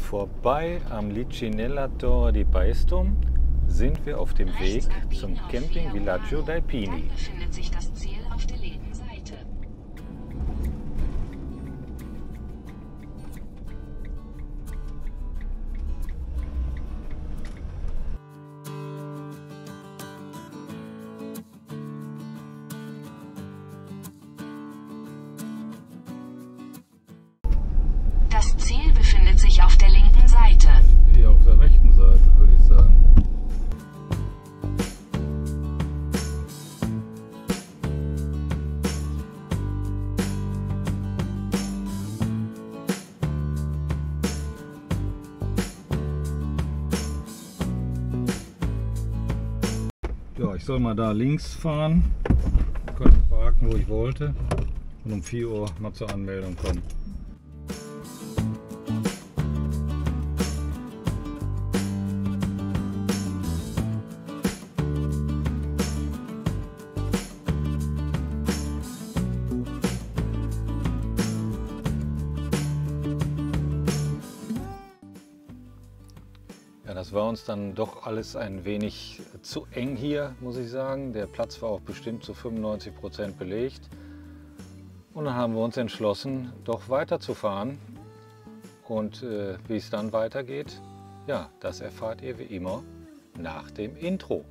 Vorbei am Licinella Torre di Paestum sind wir auf dem Weg zum Camping Villaggio dei Pini. Dann befindet sich das Ziel auf der linken Seite. Das Ziel befindet sich auf der linken Seite. Hier auf der rechten Seite, würde ich sagen. Ja, ich soll mal da links fahren, könnte parken, wo ich wollte und um 4 Uhr mal zur Anmeldung kommen. Ja, das war uns dann doch alles ein wenig zu eng hier, muss ich sagen. Der Platz war auch bestimmt zu 95% belegt. Und dann haben wir uns entschlossen, doch weiterzufahren. Und wie es dann weitergeht, ja, das erfahrt ihr wie immer nach dem Intro.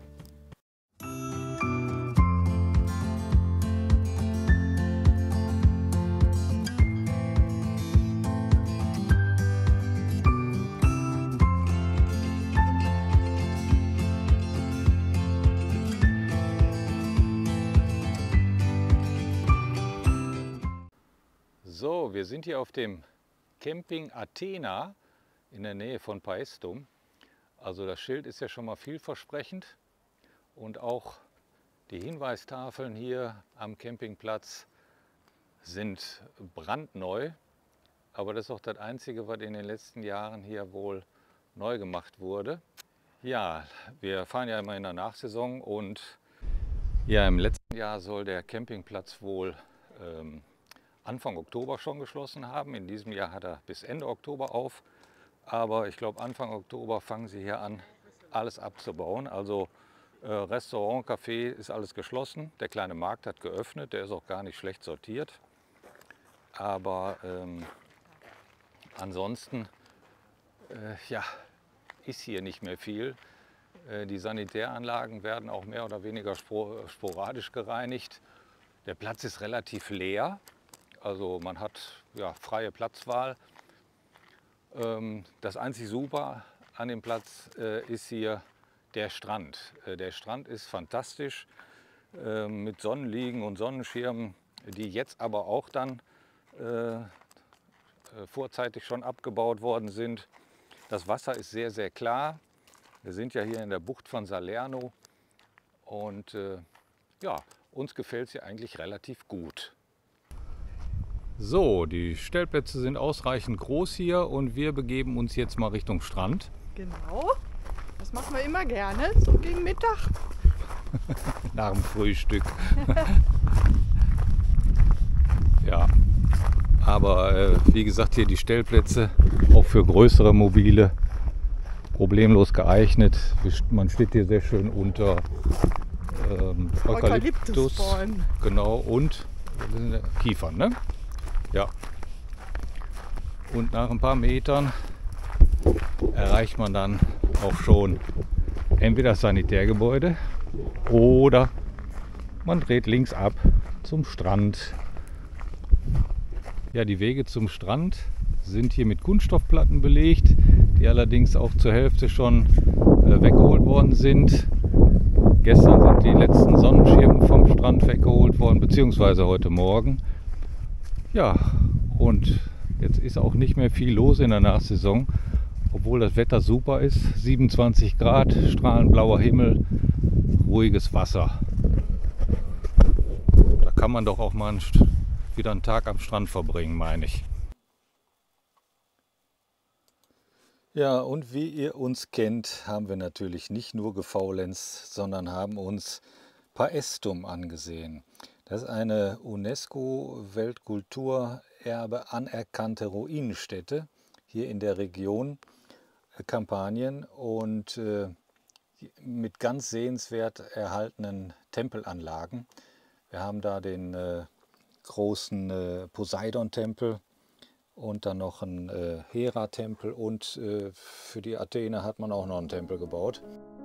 So, wir sind hier auf dem Camping Athena in der Nähe von Paestum. Also das Schild ist ja schon mal vielversprechend und auch die Hinweistafeln hier am Campingplatz sind brandneu. Aber das ist auch das Einzige, was in den letzten Jahren hier wohl neu gemacht wurde. Ja, wir fahren ja immer in der Nachsaison und ja, im letzten Jahr soll der Campingplatz wohl Anfang Oktober schon geschlossen haben. In diesem Jahr hat er bis Ende Oktober auf. Aber ich glaube, Anfang Oktober fangen sie hier an, alles abzubauen. Also Restaurant, Café ist alles geschlossen. Der kleine Markt hat geöffnet. Der ist auch gar nicht schlecht sortiert. Aber ansonsten ja, ist hier nicht mehr viel. Die Sanitäranlagen werden auch mehr oder weniger sporadisch gereinigt. Der Platz ist relativ leer. Also man hat ja freie Platzwahl. Das einzig Super an dem Platz ist hier der Strand. Der Strand ist fantastisch mit Sonnenliegen und Sonnenschirmen, die jetzt aber auch dann vorzeitig schon abgebaut worden sind. Das Wasser ist sehr, sehr klar. Wir sind ja hier in der Bucht von Salerno und ja, uns gefällt es hier eigentlich relativ gut. So, die Stellplätze sind ausreichend groß hier und wir begeben uns jetzt mal Richtung Strand. Genau, das machen wir immer gerne, so gegen Mittag. Nach dem Frühstück. Ja, aber wie gesagt, hier die Stellplätze auch für größere Mobile problemlos geeignet. Man steht hier sehr schön unter Eukalyptusbäumen. Genau, und Kiefern, ne? Ja. Und nach ein paar Metern erreicht man dann auch schon entweder das Sanitärgebäude oder man dreht links ab zum Strand. Ja, die Wege zum Strand sind hier mit Kunststoffplatten belegt, die allerdings auch zur Hälfte schon weggeholt worden sind. Gestern sind die letzten Sonnenschirme vom Strand weggeholt worden, beziehungsweise heute Morgen. Ja, und jetzt ist auch nicht mehr viel los in der Nachsaison, obwohl das Wetter super ist. 27 Grad, strahlend blauer Himmel, ruhiges Wasser. Da kann man doch auch mal wieder einen Tag am Strand verbringen, meine ich. Ja, und wie ihr uns kennt, haben wir natürlich nicht nur gefaulenzt, sondern haben uns Paestum angesehen. Das ist eine UNESCO-Weltkulturerbe anerkannte Ruinenstätte, hier in der Region Kampanien und mit ganz sehenswert erhaltenen Tempelanlagen. Wir haben da den großen Poseidon-Tempel und dann noch einen Hera-Tempel und für die Athener hat man auch noch einen Tempel gebaut.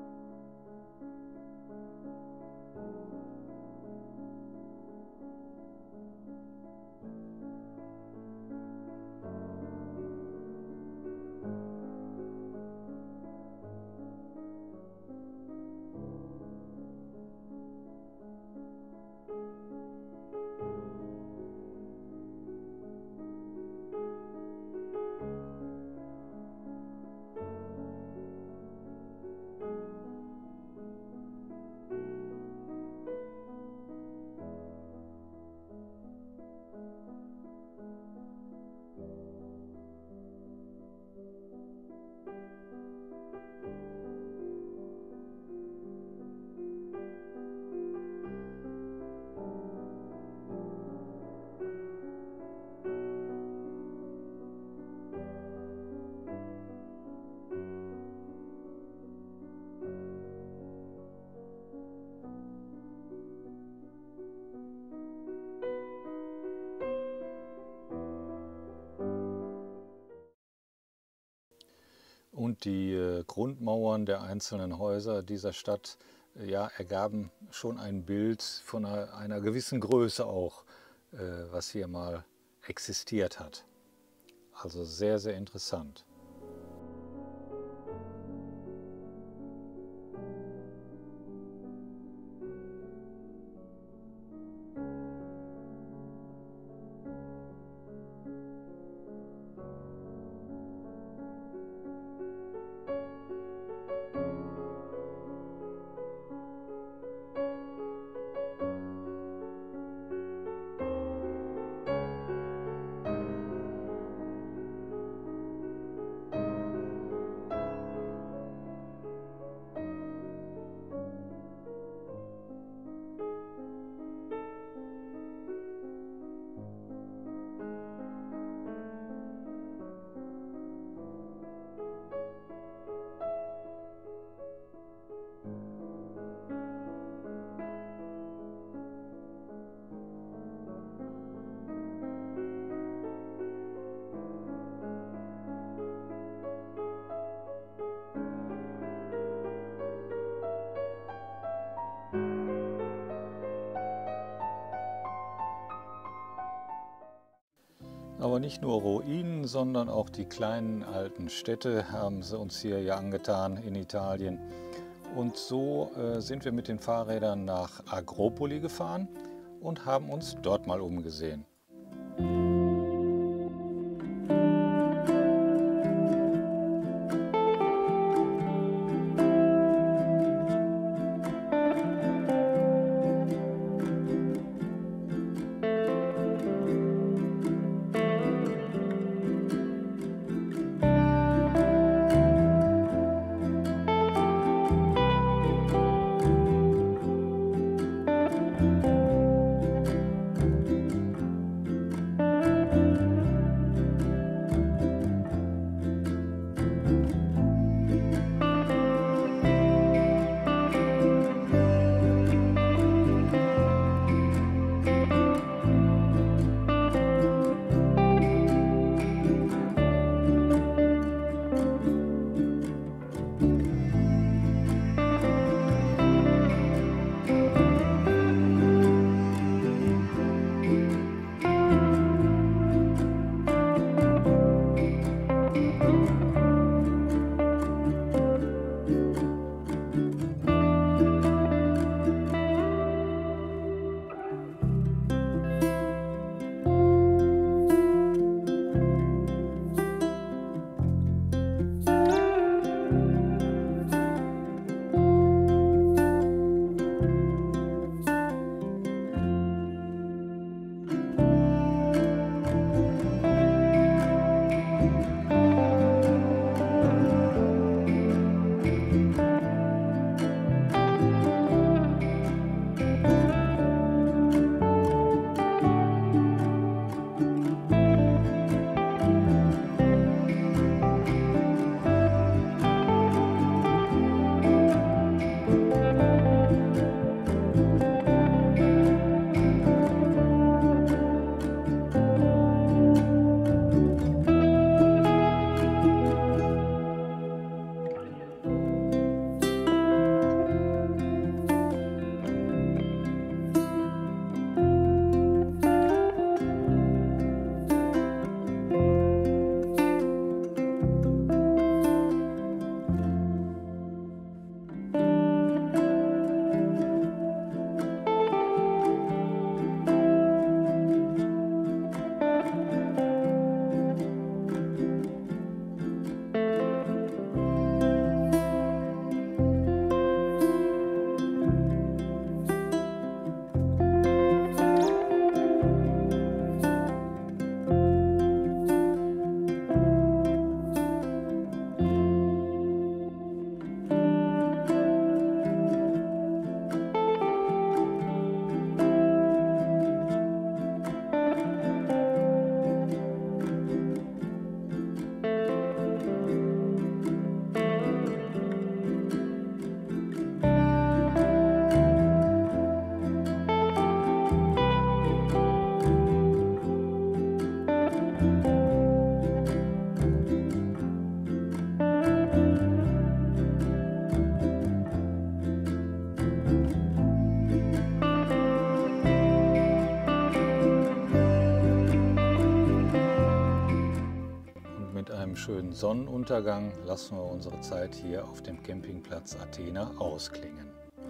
Und die Grundmauern der einzelnen Häuser dieser Stadt ja, ergaben schon ein Bild von einer gewissen Größe auch, was hier mal existiert hat. Also sehr, sehr interessant. Aber nicht nur Ruinen, sondern auch die kleinen alten Städte haben sie uns hier ja angetan in Italien. Und so sind wir mit den Fahrrädern nach Agropoli gefahren und haben uns dort mal umgesehen. Sonnenuntergang lassen wir unsere Zeit hier auf dem Campingplatz Athena ausklingen.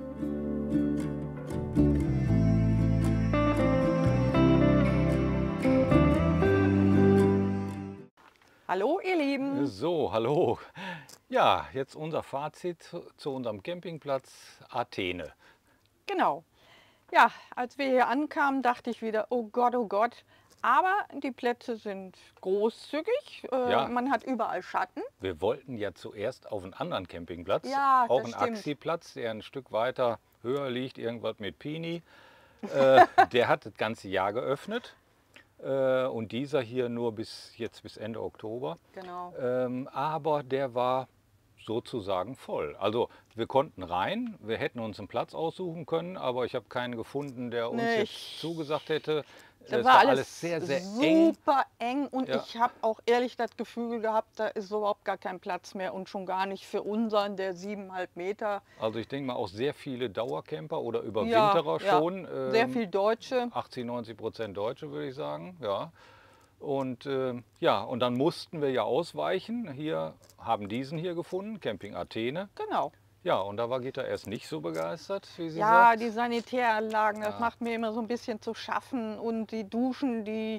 Hallo ihr Lieben. So, hallo. Ja, jetzt unser Fazit zu unserem Campingplatz Athene. Genau. Ja, als wir hier ankamen, dachte ich wieder, oh Gott, oh Gott. Aber die Plätze sind großzügig, Ja. man hat überall Schatten. Wir wollten ja zuerst auf einen anderen Campingplatz, Ja, auch das einen stimmt. Axi-Platz, der ein Stück weiter höher liegt, irgendwas mit Pini. Der hat das ganze Jahr geöffnet und dieser hier nur bis Ende Oktober. Genau. Aber der war sozusagen voll. Also wir konnten rein, wir hätten uns einen Platz aussuchen können, aber ich habe keinen gefunden, der uns Nee, jetzt zugesagt hätte. Das Es war alles sehr, sehr eng. super eng und Ja. ich habe auch ehrlich das Gefühl gehabt, da ist überhaupt gar kein Platz mehr und schon gar nicht für unseren, der 7,5 Meter. Also ich denke mal auch sehr viele Dauercamper oder Ja, Überwinterer ja. schon. Sehr viel Deutsche. 80-90% Deutsche würde ich sagen, ja. Und ja, und dann mussten wir ja ausweichen. Hier haben diesen hier gefunden, Camping Athene. Genau. Ja, und da war Gitta erst nicht so begeistert, wie sie Ja, sagt. die Sanitäranlagen, das Ja. macht mir immer so ein bisschen zu schaffen. Und die Duschen, die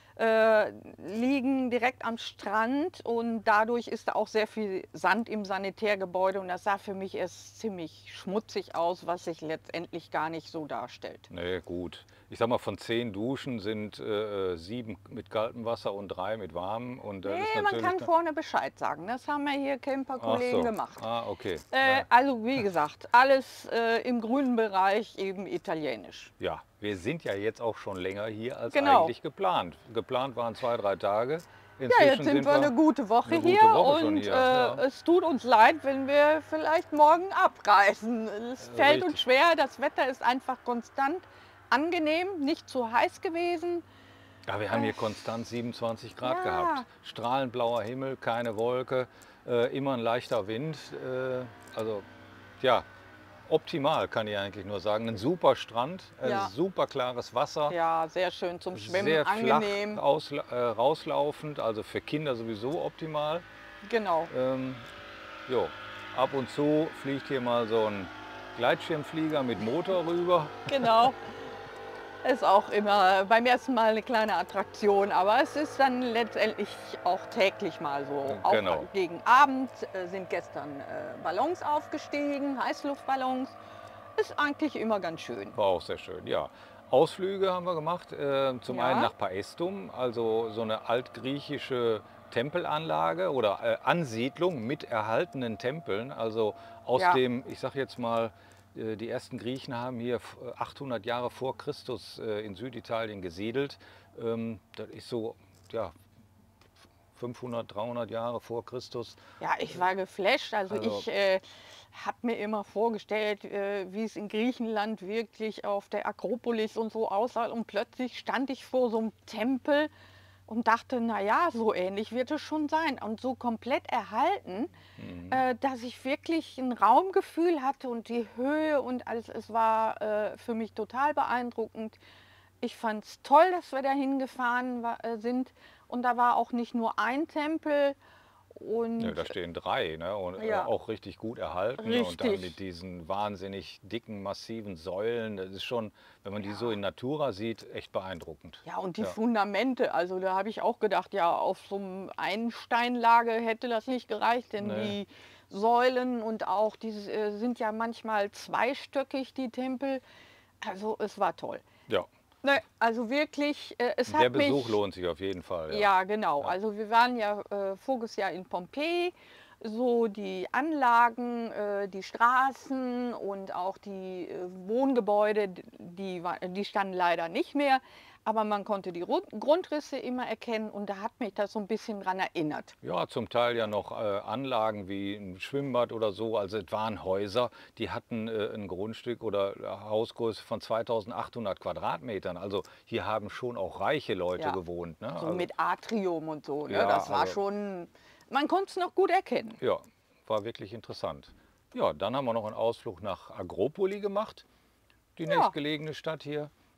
liegen direkt am Strand und dadurch ist da auch sehr viel Sand im Sanitärgebäude und das sah für mich erst ziemlich schmutzig aus, was sich letztendlich gar nicht so darstellt. Nee, gut. Ich sag mal, von 10 Duschen sind 7 mit kaltem Wasser und 3 mit warmem. Und das ist Nee, man natürlich kann dann- vorne Bescheid sagen. Das haben wir hier Ach Camper-Kollegen so. gemacht. Ah, okay. Also wie gesagt, alles im grünen Bereich eben italienisch. Ja, wir sind ja jetzt auch schon länger hier als Genau. eigentlich geplant. Geplant waren 2-3 Tage. Ja, Inzwischen jetzt sind wir eine gute Woche eine gute hier Woche schon und hier, ja. es tut uns leid, wenn wir vielleicht morgen abreisen. Es fällt uns Richtig. schwer, das Wetter ist einfach konstant angenehm, nicht zu heiß gewesen. Ja, wir haben hier konstant 27 Grad Ja. gehabt. Strahlend blauer Himmel, keine Wolke, immer ein leichter Wind. Also ja, optimal kann ich eigentlich nur sagen. Ein super Strand, Ja. super klares Wasser. Ja, sehr schön zum Schwimmen, Sehr flach angenehm. rauslaufend, also für Kinder sowieso optimal. Genau. Jo, ab und zu fliegt hier mal so ein Gleitschirmflieger mit Motor rüber. Genau. Ist auch immer beim ersten Mal eine kleine Attraktion, aber es ist dann letztendlich auch täglich mal so. Genau. Auch gegen Abend sind gestern Ballons aufgestiegen, Heißluftballons. Ist eigentlich immer ganz schön. War auch sehr schön, ja. Ausflüge haben wir gemacht, zum Ja. einen nach Paestum, also so eine altgriechische Tempelanlage oder Ansiedlung mit erhaltenen Tempeln. Also aus Ja. dem, ich sage jetzt mal, die ersten Griechen haben hier 800 Jahre vor Christus in Süditalien gesiedelt. Das ist so, ja, 500, 300 Jahre vor Christus. Ja, ich war geflasht. Also Also- ich habe mir immer vorgestellt, wie es in Griechenland wirklich auf der Akropolis und so aussah. Und plötzlich stand ich vor so einem Tempel und dachte, na ja, so ähnlich wird es schon sein. Und so komplett erhalten, dass ich wirklich ein Raumgefühl hatte und die Höhe und alles. Es war für mich total beeindruckend. Ich fand es toll, dass wir da hingefahren sind. Und da war auch nicht nur ein Tempel. Und Ja, da stehen 3, ne? Und Ja. auch richtig gut erhalten. Und dann Richtig. mit diesen wahnsinnig dicken, massiven Säulen. Das ist schon, wenn man die so in Natura sieht, echt beeindruckend. ja, und die Ja. Fundamente, also da habe ich auch gedacht, ja, auf so einem Einsteinlage hätte das nicht gereicht, denn Nee. die Säulen und auch die sind ja manchmal zweistöckig, die Tempel. Also es war toll. Ja, Ne, also wirklich, es der hat mich... Besuch lohnt sich auf jeden Fall. Ja, genau. Also wir waren ja voriges Jahr in Pompeji. So die Anlagen, die Straßen und auch die Wohngebäude, die standen leider nicht mehr. Aber man konnte die Grundrisse immer erkennen und da hat mich das so ein bisschen dran erinnert. Ja, zum Teil ja noch Anlagen wie ein Schwimmbad oder so. Also es waren Häuser, die hatten ein Grundstück oder Hausgröße von 2800 Quadratmetern. Also hier haben schon auch reiche Leute Ja. gewohnt. Ne? So Also, mit Atrium und so. Ne? Ja, Das war also- schon, man konnte es noch gut erkennen. ja, war wirklich interessant. Ja, dann haben wir noch einen Ausflug nach Agropoli gemacht, die nächstgelegene Stadt hier.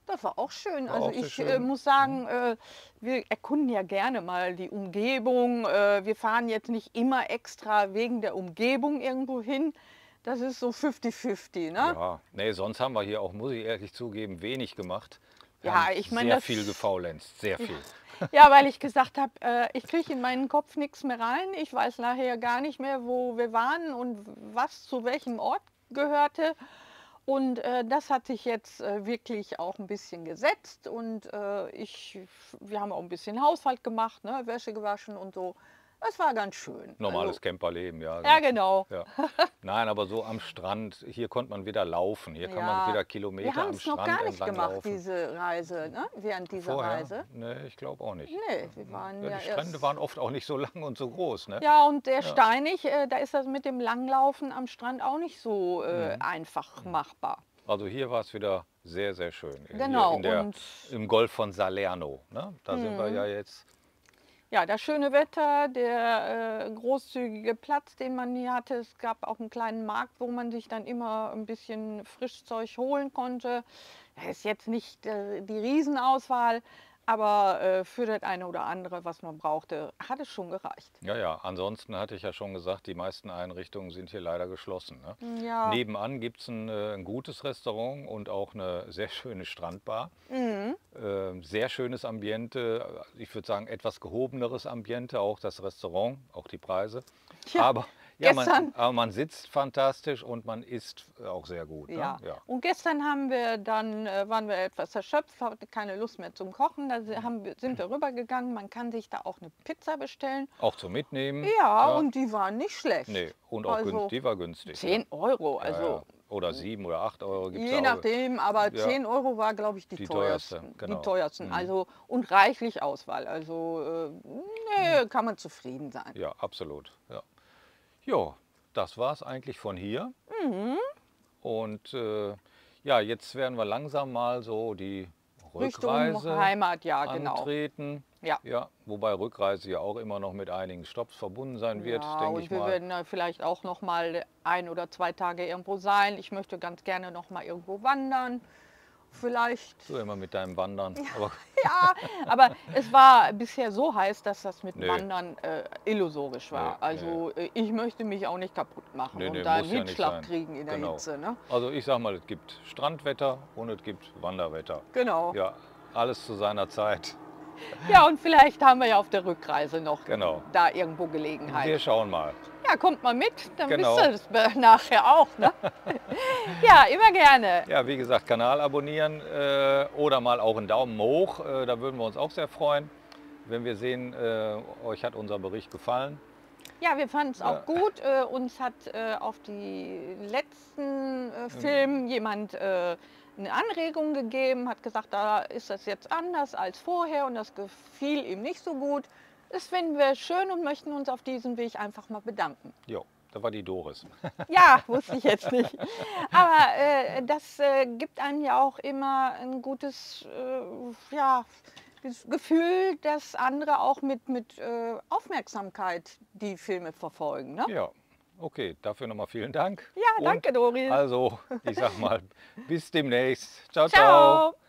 Das war auch schön. War Also auch sehr ich schön. muss sagen, wir erkunden ja gerne mal die Umgebung. Wir fahren jetzt nicht immer extra wegen der Umgebung irgendwo hin. Das ist so 50-50, ne? Ja, nee, sonst haben wir hier auch, muss ich ehrlich zugeben, wenig gemacht. Wir Ja, haben ich meine, sehr das- viel gefaulenzt, sehr viel. Ja, weil ich gesagt habe, ich kriege in meinen Kopf nichts mehr rein. Ich weiß nachher gar nicht mehr, wo wir waren und was zu welchem Ort gehörte. Und das hat sich jetzt wirklich auch ein bisschen gesetzt. Und wir haben auch ein bisschen Haushalt gemacht, ne? Wäsche gewaschen und so. Es war ganz schön. Normales Also, Camperleben, ja. ja, genau. Ja. Nein, aber so am Strand, hier konnte man wieder laufen. Hier kann man Ja. wieder Wir Kilometer haben am es noch Strand gar nicht entlang gemacht, laufen. diese Reise, ne? Während dieser Reise. Nee, ich glaube auch nicht. Nee, wir waren Ja, ja die Strände erst... waren oft auch nicht so lang und so groß. Ne? Ja, und der steinig, da ist das mit dem Langlaufen am Strand auch nicht so einfach machbar. Also hier war es wieder sehr, sehr schön. Genau, Hier und- im Golf von Salerno. Ne? Da sind wir ja jetzt. Ja, das schöne Wetter, der großzügige Platz, den man hier hatte. Es gab auch einen kleinen Markt, wo man sich dann immer ein bisschen Frischzeug holen konnte. Das ist jetzt nicht die Riesenauswahl, aber für das eine oder andere, was man brauchte, hat es schon gereicht. Ja, ja, ansonsten hatte ich ja schon gesagt, die meisten Einrichtungen sind hier leider geschlossen. Ne? Ja. Nebenan gibt es ein gutes Restaurant und auch eine sehr schöne Strandbar. Sehr schönes Ambiente, ich würde sagen etwas gehobeneres Ambiente, auch das Restaurant, auch die Preise. Tja, Aber, ja, gestern- aber man sitzt fantastisch und man isst auch sehr gut. Ne? Ja. Ja. Und gestern waren wir etwas erschöpft, hatten keine Lust mehr zum Kochen. Da sind wir rübergegangen. Man kann sich da auch eine Pizza bestellen. Auch zum Mitnehmen. Ja, und die waren nicht schlecht. Nee, und auch Also die war günstig. 10 Euro, Ja, also ja. Oder 7 oder 8 Euro gibt es je auch. nachdem, aber Ja. 10 Euro war, glaube ich, die Die teuersten. teuerste, genau. Die teuersten, also und reichlich Auswahl. Also nee, kann man zufrieden sein. Ja, absolut. Ja, jo, das war es eigentlich von hier. Und ja, jetzt werden wir langsam mal so die Richtung Rückreise Heimat, ja, genau. antreten. Ja. Ja, wobei Rückreise ja auch immer noch mit einigen Stopps verbunden sein wird, Ja, denke und ich wir mal. werden vielleicht auch noch mal 1 oder 2 Tage irgendwo sein. Ich möchte ganz gerne noch mal irgendwo wandern. Vielleicht. So immer mit deinem Wandern. Aber Ja, aber es war bisher so heiß, dass das mit Nee. Wandern illusorisch war. Nee, Also ich möchte mich auch nicht kaputt machen Nee, und nee, da einen muss ja nicht Hitzschlag sein. kriegen in der Genau. Hitze. Ne? also ich sag mal, es gibt Strandwetter und es gibt Wanderwetter. Genau. Ja, alles zu seiner Zeit. Ja, und vielleicht haben wir ja auf der Rückreise noch Genau. da irgendwo Gelegenheit. Wir schauen mal. Ja, kommt mal mit, dann Genau. wisst ihr das nachher auch. Ne? Ja, immer gerne. Ja, wie gesagt, Kanal abonnieren oder mal auch einen Daumen hoch. Da würden wir uns auch sehr freuen, wenn wir sehen, euch hat unser Bericht gefallen. Ja, wir fanden es auch gut. Uns hat auf die letzten Filmen jemand eine Anregung gegeben, hat gesagt, da ist das jetzt anders als vorher und das gefiel ihm nicht so gut. Das finden wir schön und möchten uns auf diesem Weg einfach mal bedanken. Jo, da war die Doris. Ja, wusste ich jetzt nicht. Aber das gibt einem ja auch immer ein gutes Gefühl, dass andere auch mit Aufmerksamkeit die Filme verfolgen. Ne? Ja, okay, dafür nochmal vielen Dank. Ja, danke, Doris. Also, ich sag mal, bis demnächst. Ciao, ciao. Ciao.